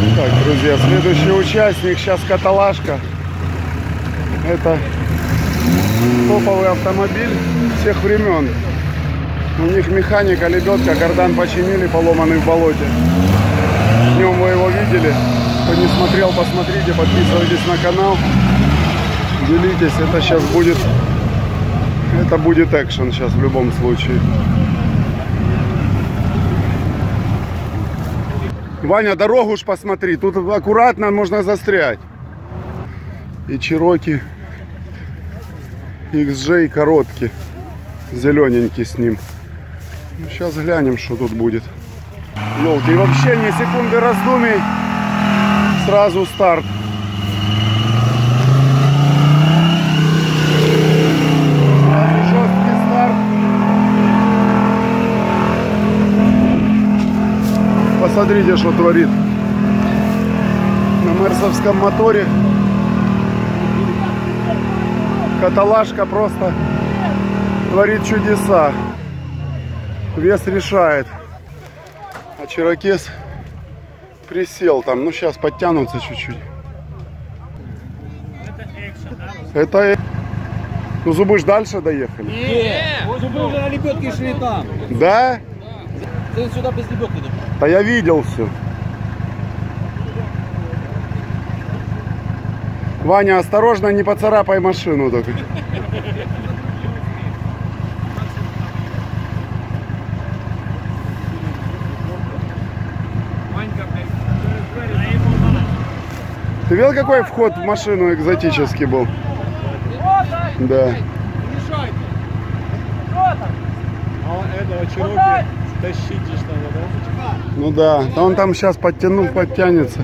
Так, друзья, следующий участник, сейчас каталажка. Это топовый автомобиль всех времен. У них механика, лебедка, кардан починили, поломанный в болоте. Днем вы его видели. Кто не смотрел, посмотрите, подписывайтесь на канал. Делитесь, это сейчас будет... Это будет экшен сейчас в любом случае. Ваня, дорогу уж посмотри, тут аккуратно можно застрять. И Cherokee XJ короткий, зелененький с ним. Ну, сейчас глянем, что тут будет. Елки, и вообще ни секунды раздумий, сразу старт. Сразу жесткий старт. Посмотрите, что творит на мерсовском моторе. Каталажка просто творит чудеса. Вес решает. А Cherokee присел там. Ну, сейчас подтянутся чуть-чуть. Это... Ну, зубы ж дальше доехали. Нет, зубы уже на лебедке шли там. Да? Ты сюда без лебедки идешь. Да я видел все. Ваня, осторожно, не поцарапай машину только. Ты видел, какой вход в машину экзотический был? Да. А этого Cherokee тащить же надо, да? Ну да. Да он там сейчас подтянул, подтянется.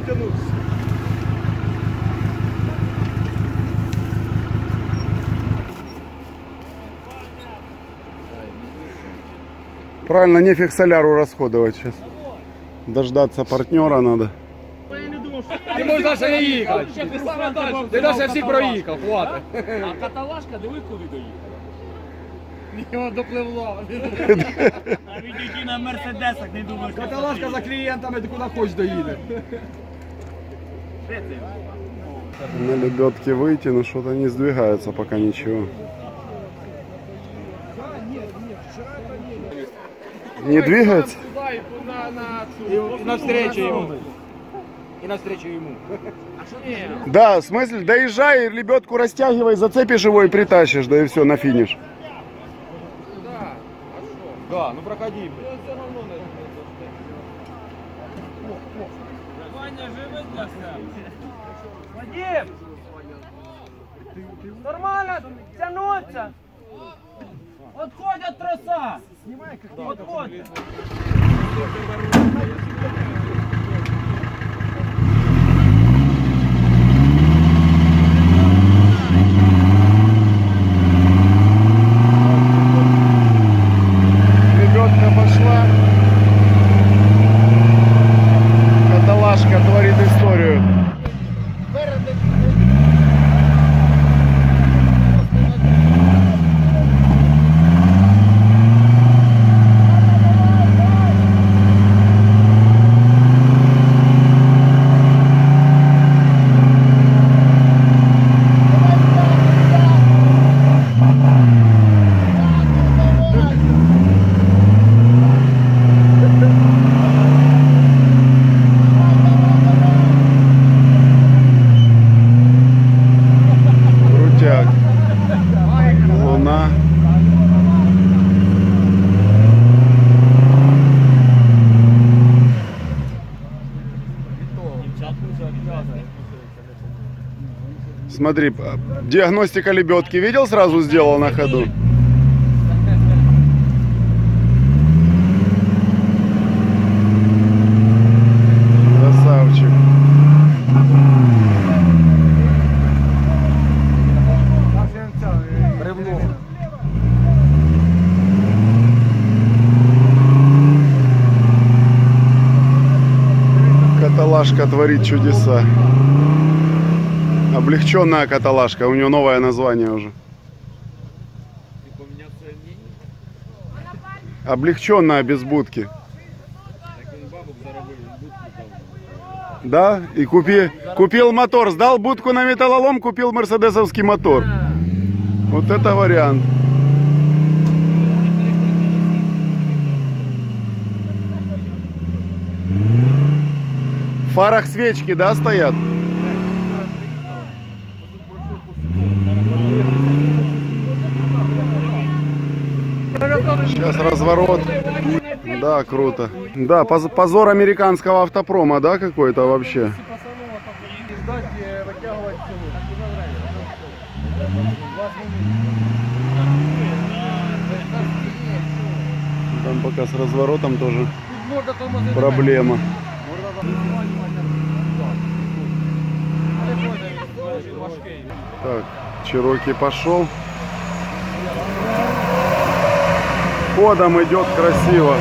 Правильно, нефиг соляру расходовать сейчас. Дождаться партнера надо. Ти можеш навіть не їхати. Ти навіть всіх проїхав, хватить. А каталажка, диви, куди доїхала. Його допливло. А відійти на мерседесах, не думаєш. Каталажка за клієнтами, ти куди хочеш доїде. На лебедке выйти, но что-то не сдвигается пока ничего. Не двигается? І навстречу йому. И навстречу ему. Да, в смысле, доезжай, лебедку растягивай, зацепишь его и притащишь, да и все, на финиш. Да, ну проходи. Ваня, живи для себе. Вадим! Нормально, тянуться. Отходь от троса. Отходь. Лебедка пошла. Каталажка творит историю. Луна. Смотри, диагностика лебедки видел, сразу сделал на ходу. Красавчик. Каталажка творит чудеса. Облегченная каталажка, у нее новое название уже. Облегченная без будки. Да? И купил мотор. Сдал будку на металлолом, купил мерседесовский мотор. Вот это вариант. В фарах свечки, да, стоят? Сейчас разворот. Да, круто. Да, позор американского автопрома, да, какой-то вообще. Там пока с разворотом тоже проблема. Так, Чироки пошел. Ходом идет красиво.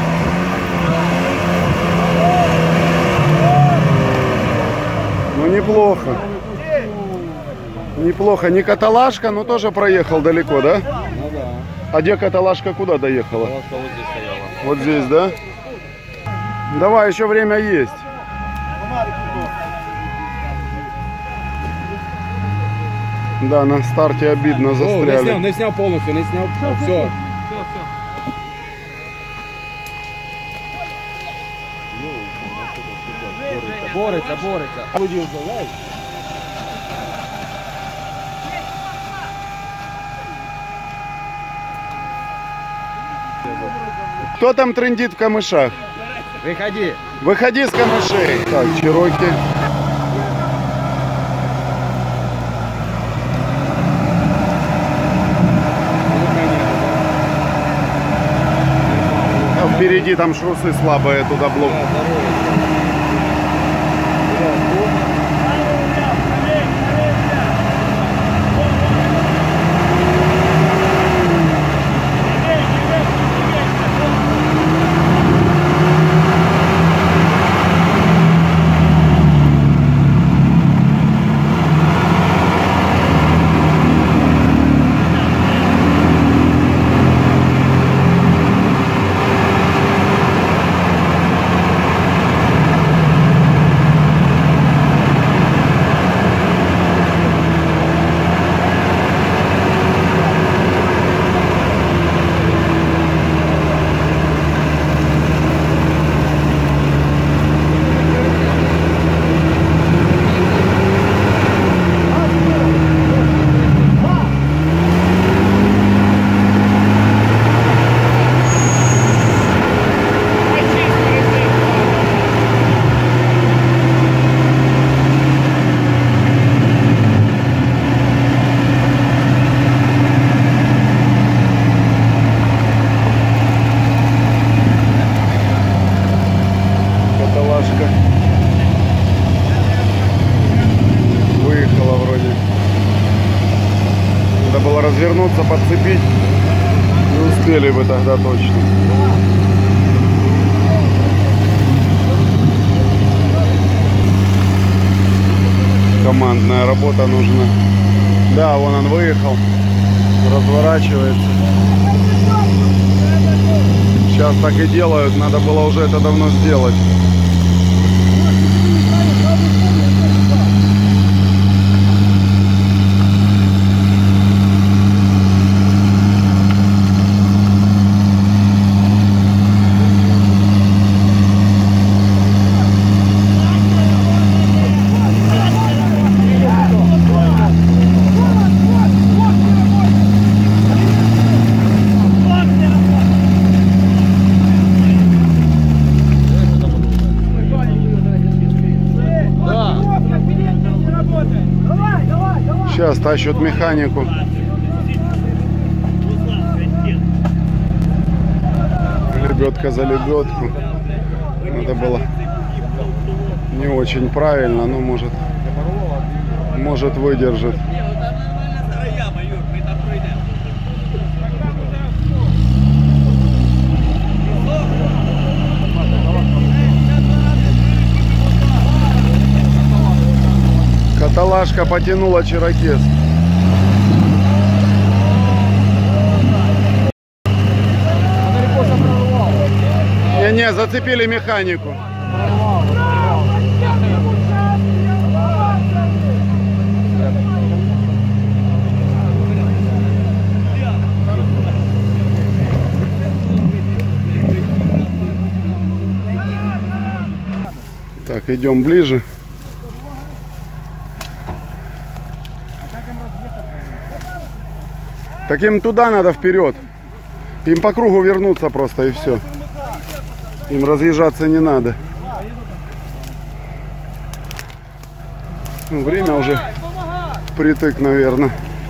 Ну неплохо. Неплохо. Не каталажка, но тоже проехал далеко, да? Ну да. А где каталажка куда доехала? Вот здесь стояла. Вот здесь, да? Давай, еще время есть. Да, на старте обидно застряли. Не снял полностью, не снял. Все. Борется. Кто там трындит в камышах? Выходи. Выходи с камышей. Так, Чироки. А впереди там шрусы слабые, туда блок. Выехала вроде. Надо было развернуться, подцепить. Не успели бы тогда точно. Командная работа нужна. Да, вон он выехал. Разворачивается. Сейчас так и делают. Надо было уже это давно сделать. Сейчас тащат механику. Лебедка за лебедку. Это было не очень правильно, но может выдержит. Каталажка потянула Чирокез. Не, зацепили механику. Так, идем ближе. Так им туда надо, вперед. Им по кругу вернуться просто, и все. Им разъезжаться не надо. Ну, время уже впритык, наверное.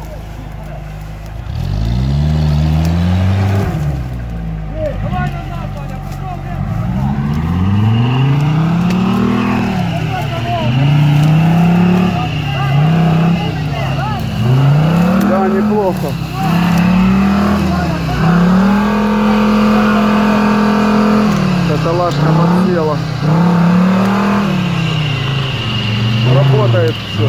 Да, неплохо. Каталажка подсела. Работает все.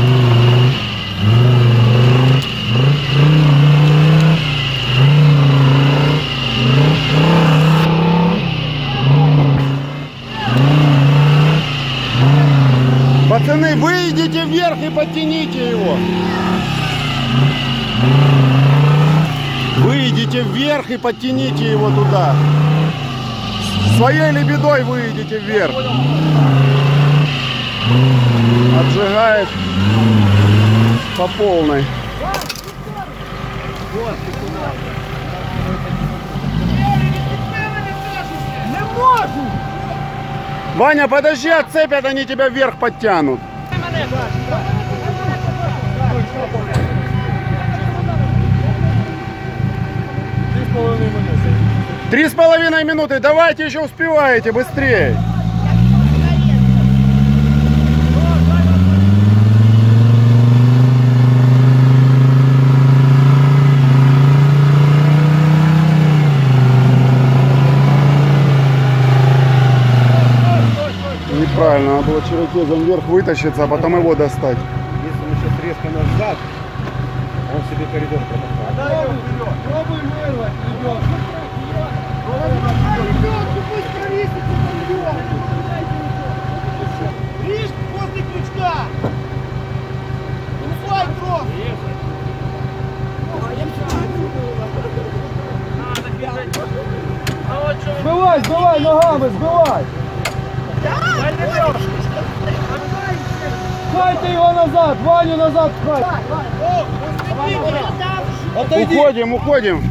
Пацаны, выйдите вверх и подтяните его. Выйдите вверх и подтяните его туда. Своей лебедой выйдите вверх. Отжигает по полной. Ваня, подожди, отцепят, они тебя вверх подтянут. 3,5 минуты. Давайте, еще успеваете, быстрее. Неправильно, надо было черокезом вверх вытащиться, а потом его достать. Если мы сейчас резко назад, он себе коридор пропускает. Пробуй вырвать, идет. Пусть провисит, видишь, после крючка. Усвай кров. Сбивай, сбивай, ногами, сбивай! Пхайте его назад, Ваню назад пхай! Отойди! Уходим, уходим!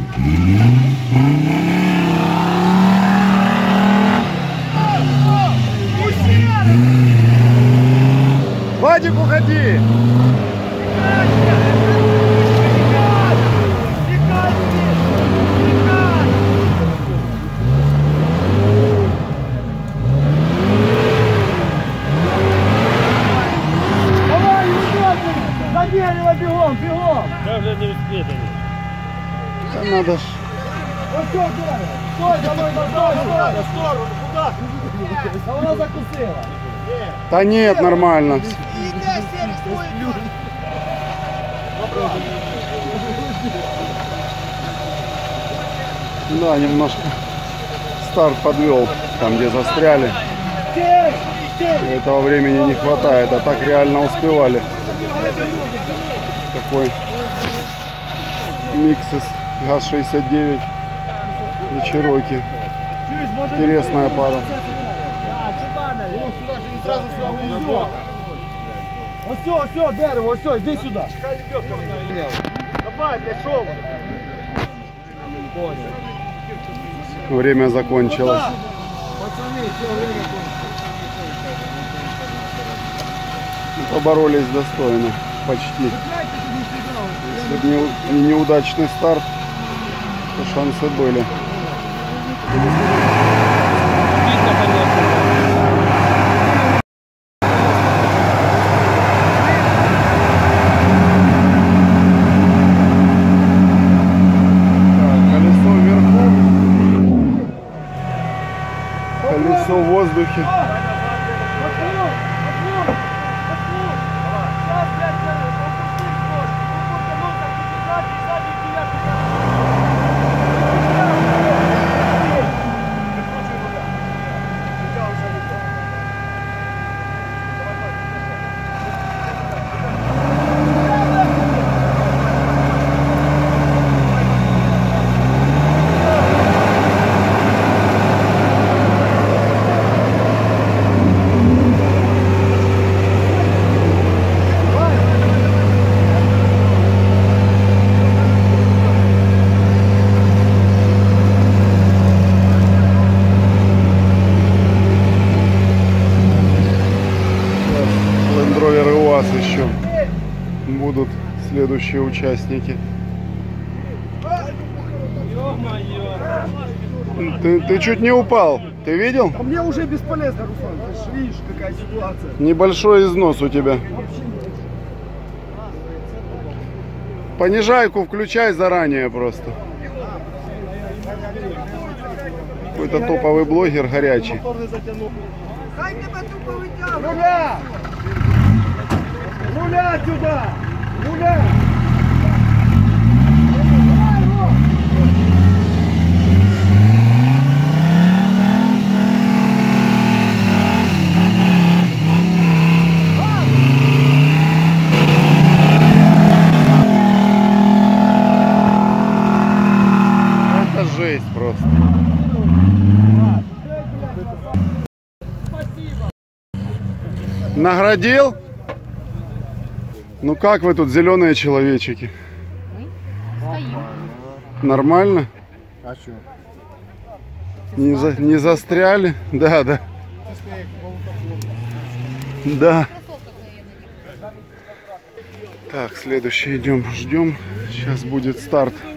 Вадик, уходи! За дерево бегом, бегом! Да, уже не успеет. Там надо ж... Стой, давай, в сторону, куда? А вона закусила. Да нет, нормально. Да, немножко старт подвел, там где застряли. Этого времени не хватает, а так реально успевали. Такой Mixus ГАЗ-69 и Cherokee. Интересная пара. Все, дерево, все, иди сюда. Давай, пошел. Время закончилось. Поборолись достойно, почти. Если бы не неудачный старт, то шансы были. Колесо вверху, колесо в воздухе. Land Rover и УАЗ еще будут следующие участники. Ты чуть не упал. Ты видел? А мне уже бесполезно, Руслан. Ты же видишь, какая ситуация. Небольшой износ у тебя. Понижайку включай заранее просто. Какой-то топовый блогер горячий. Руля! Руля сюда! Руля! Это жесть просто. Наградил? Ну как вы тут, зеленые человечики? Нормально? А что? Не застряли? Да, да. Да. Так, следующий идем, ждем. Сейчас будет старт